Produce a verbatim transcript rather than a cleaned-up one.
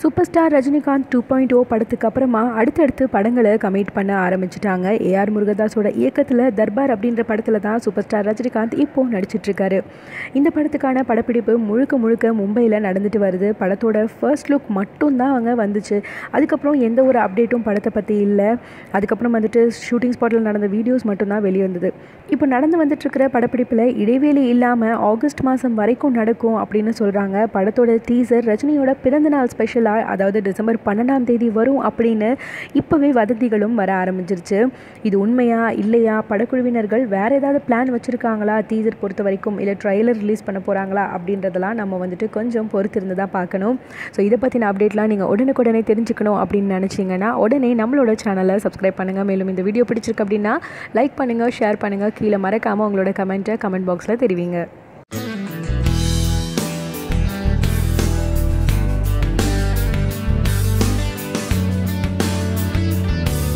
Super star Rajinikanth two point O படத்துக்கு அப்புறமா அடுத்தடுத்து படங்களை கமிட் பண்ண ஆரம்பிச்சிட்டாங்க. ஏஆர் முருகதாஸோட இயக்கத்தில் தர்பார் அப்படின்ற படத்தில் தான் சூப்பர் ஸ்டார் ரஜினிகாந்த் இப்போது நடிச்சிட்ருக்காரு. இந்த படத்துக்கான படப்பிடிப்பு முழுக்க முழுக்க மும்பையில் நடந்துட்டு வருது. படத்தோட ஃபர்ஸ்ட் லுக் மட்டும்தான் அவங்க வந்துச்சு. அதுக்கப்புறம் எந்த ஒரு அப்டேட்டும் படத்தை பற்றி இல்லை. அதுக்கப்புறம் வந்துட்டு ஷூட்டிங் ஸ்பாட்டில் நடந்த வீடியோஸ் மட்டும்தான் வெளியே வந்தது. இப்போ நடந்து வந்துட்டுருக்கிற படப்பிடிப்பில் இடைவேளை இல்லாமல் ஆகஸ்ட் மாதம் வரைக்கும் நடக்கும் அப்படின்னு சொல்கிறாங்க. படத்தோட டீசர் ரஜினியோட பிறந்தநாள் ஸ்பெஷலாக, அதாவது டிசம்பர் பன்னெண்டாம் தேதி வரும் அப்படின்னு இப்போவே வதந்திகளும் வர ஆரம்பிச்சிருச்சு. இது உண்மையா இல்லையா, படக்குழுவினர்கள் வேறு ஏதாவது பிளான் வச்சுருக்காங்களா டீசர் பொறுத்த வரைக்கும், இல்லை ட்ரைலர் ரிலீஸ் பண்ண போகிறாங்களா அப்படின்றதெல்லாம் நம்ம வந்துட்டு கொஞ்சம் பொறுத்திருந்து தான் பார்க்கணும். ஸோ இதை பற்றின அப்டேட்லாம் நீங்கள் உடனுக்குடனே தெரிஞ்சுக்கணும் அப்படின்னு நினச்சிங்கன்னா உடனே நம்மளோட சேனலை சப்ஸ்கிரைப் பண்ணுங்கள். மேலும் இந்த வீடியோ பிடிச்சிருக்கு அப்படின்னா லைக் பண்ணுங்கள், ஷேர் பண்ணுங்கள். கீழே மறக்காமல் உங்களோட கமெண்ட்டை கமெண்ட் பாக்ஸில் தெரிவிங்க.